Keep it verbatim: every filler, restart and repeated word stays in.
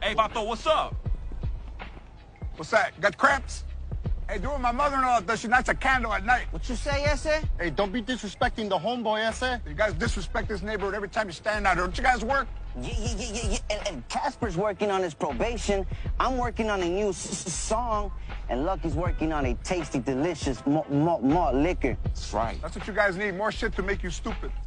Hey, Vato, what's up? What's that? Got cramps? Hey, do what my mother-in-law does. She lights a candle at night. What you say, Ese? Hey, don't be disrespecting the homeboy, Ese. You guys disrespect this neighborhood every time you stand out here. Don't you guys work? Yeah, yeah, yeah, yeah, yeah. And, and Casper's working on his probation. I'm working on a new s -s song. And Lucky's working on a tasty, delicious malt, malt, malt liquor. That's right. That's what you guys need. More shit to make you stupid.